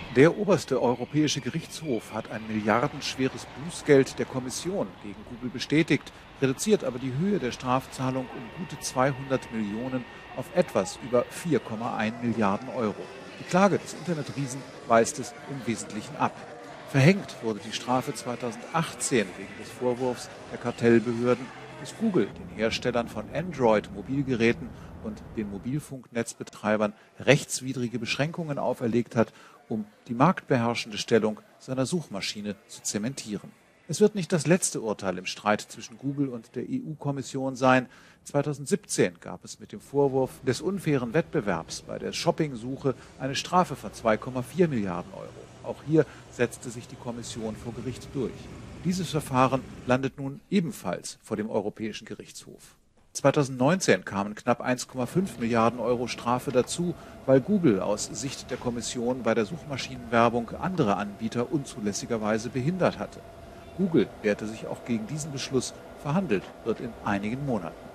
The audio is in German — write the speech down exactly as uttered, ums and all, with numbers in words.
Der oberste europäische Gerichtshof hat ein milliardenschweres Bußgeld der Kommission gegen Google bestätigt, reduziert aber die Höhe der Strafzahlung um gute zweihundert Millionen auf etwas über vier Komma eins Milliarden Euro. Die Klage des Internetriesen weist es im Wesentlichen ab. Verhängt wurde die Strafe zweitausendachtzehn wegen des Vorwurfs der Kartellbehörden, dass Google den Herstellern von Android-Mobilgeräten und den Mobilfunknetzbetreibern rechtswidrige Beschränkungen auferlegt hat, um die marktbeherrschende Stellung seiner Suchmaschine zu zementieren. Es wird nicht das letzte Urteil im Streit zwischen Google und der E U-Kommission sein. zweitausendsiebzehn gab es mit dem Vorwurf des unfairen Wettbewerbs bei der Shoppingsuche eine Strafe von zwei Komma vier Milliarden Euro. Auch hier setzte sich die Kommission vor Gericht durch. Dieses Verfahren landet nun ebenfalls vor dem Europäischen Gerichtshof. zweitausendneunzehn kamen knapp eins Komma fünf Milliarden Euro Strafe dazu, weil Google aus Sicht der Kommission bei der Suchmaschinenwerbung andere Anbieter unzulässigerweise behindert hatte. Google wehrte sich auch gegen diesen Beschluss. Verhandelt wird in einigen Monaten.